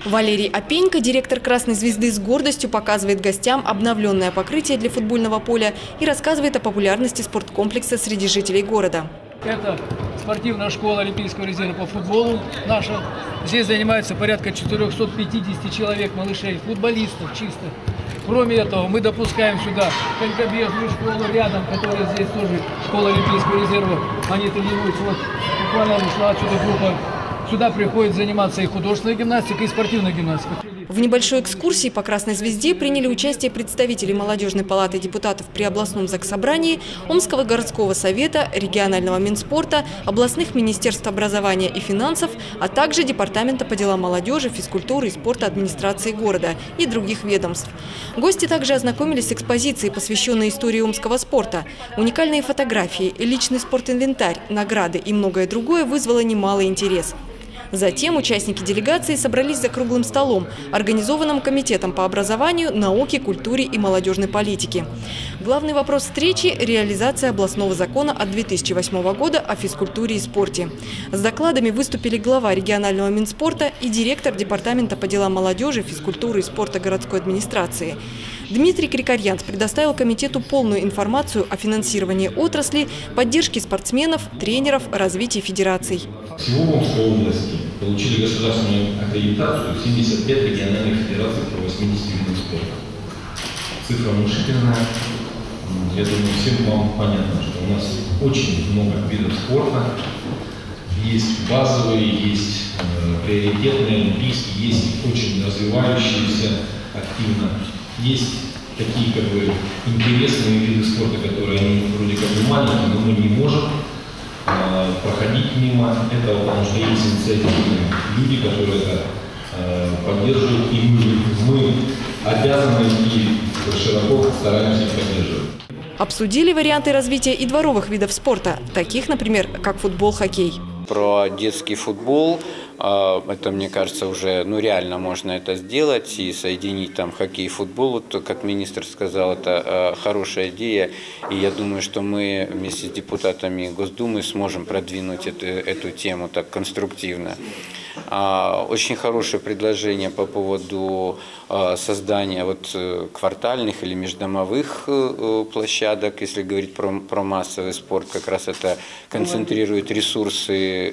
Валерий Опенько, директор «Красной звезды», с гордостью показывает гостям обновленное покрытие для футбольного поля и рассказывает о популярности спорткомплекса среди жителей города. Это спортивная школа Олимпийского резерва по футболу наша. Здесь занимается порядка 450 человек, малышей, футболистов чисто. Кроме этого, мы допускаем сюда конькобежную школу рядом, которая здесь тоже школа Олимпийского резерва. Они тренируются. Вот буквально ушла отсюда группа. Сюда приходит заниматься и художественной гимнастикой, и спортивной гимнастикой. В небольшой экскурсии по «Красной звезде» приняли участие представители Молодежной палаты депутатов при областном заксобрании, Омского городского совета, регионального Минспорта, областных министерств образования и финансов, а также Департамента по делам молодежи, физкультуры и спорта администрации города и других ведомств. Гости также ознакомились с экспозицией, посвященной истории омского спорта. Уникальные фотографии, личный спортинвентарь, награды и многое другое вызвало немалый интерес. Затем участники делегации собрались за круглым столом, организованным Комитетом по образованию, науке, культуре и молодежной политике. Главный вопрос встречи – реализация областного закона от 2008 года о физкультуре и спорте. С докладами выступили глава регионального Минспорта и директор Департамента по делам молодежи, физкультуры и спорта городской администрации. Дмитрий Крикарьянц предоставил комитету полную информацию о финансировании отрасли, поддержке спортсменов, тренеров, развитии федераций. Всего в Омской области получили государственную аккредитацию 75 региональных федераций по 80 видам спорта. Цифра внушительная. Я думаю, всем вам понятно, что у нас очень много видов спорта. Есть базовые, есть приоритетные, олимпийские, есть очень развивающиеся активно. Есть такие интересные виды спорта, которые они вроде как бы маленькие, но мы не можем проходить мимо этого, потому что есть инициативные люди, которые это поддерживают, и мы обязаны и широко стараемся их поддерживать. Обсудили варианты развития и дворовых видов спорта, таких, например, как футбол, хоккей. Про детский футбол, это, мне кажется, уже реально можно это сделать и соединить там хоккей и футбол. Вот, как министр сказал, это хорошая идея. И я думаю, что мы вместе с депутатами Госдумы сможем продвинуть эту тему так конструктивно. Очень хорошее предложение по поводу создания квартальных или междомовых площадок. Если говорить про массовый спорт, как раз это концентрирует ресурсы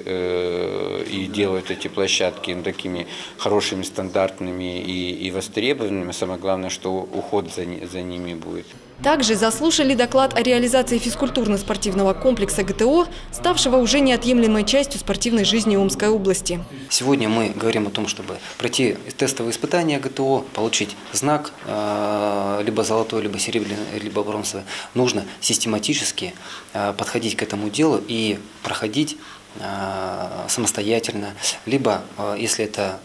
и делают эти площадки такими хорошими, стандартными и востребованными. Самое главное, что уход за ними будет. Также заслушали доклад о реализации физкультурно-спортивного комплекса ГТО, ставшего уже неотъемлемой частью спортивной жизни Омской области. Сегодня мы говорим о том, чтобы пройти тестовые испытания ГТО, получить знак, либо золотой, либо серебряный, либо бронзовый. Нужно систематически подходить к этому делу и проходить самостоятельно, либо, если это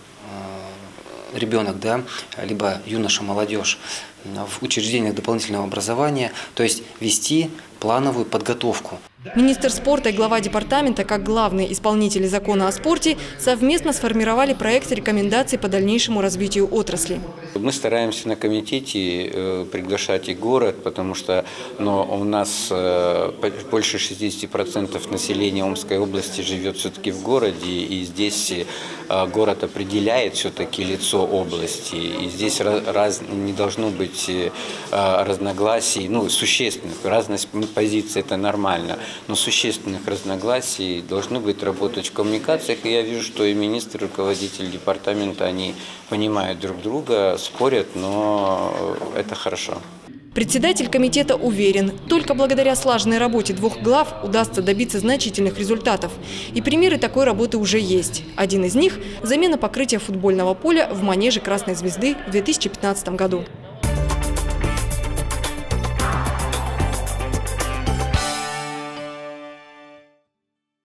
ребенок, либо юноша, молодежь, в учреждениях дополнительного образования, то есть вести плановую подготовку. Министр спорта и глава департамента, как главные исполнители закона о спорте, совместно сформировали проект рекомендаций по дальнейшему развитию отрасли. Мы стараемся на комитете приглашать и город, потому что у нас больше 60% населения Омской области живет все-таки в городе, и здесь город определяет все-таки лицо области. И здесь не должно быть разногласий, существенных. Разность позиций – это нормально. Но существенных разногласий должны быть работать в коммуникациях. И я вижу, что и министр, и руководитель департамента, они понимают друг друга, спорят, но это хорошо. Председатель комитета уверен, только благодаря слаженной работе двух глав удастся добиться значительных результатов. И примеры такой работы уже есть. Один из них – замена покрытия футбольного поля в манеже «Красной звезды» в 2015 году.